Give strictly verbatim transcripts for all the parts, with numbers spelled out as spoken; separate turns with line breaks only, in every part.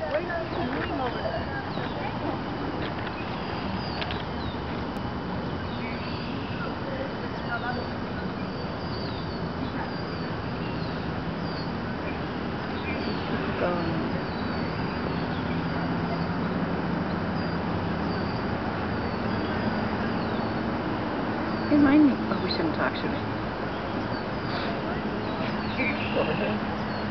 Wait on the room over there.
Keep going. Remind me. Oh, we shouldn't talk, should we? Over here.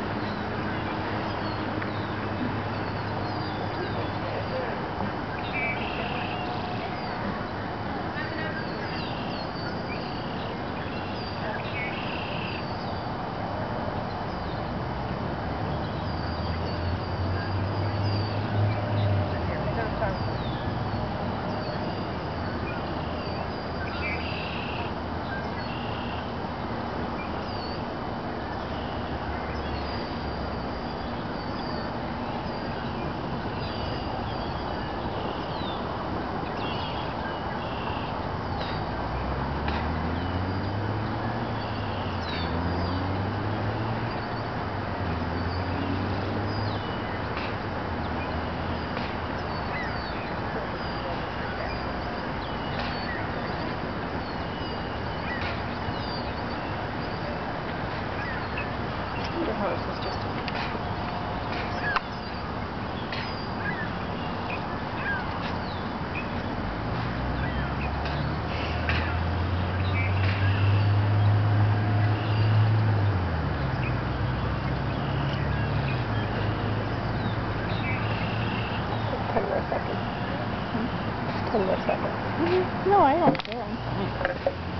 The horse is just a ten more seconds. Hmm? ten more seconds. Mm-hmm. No, I don't care. I'm fine.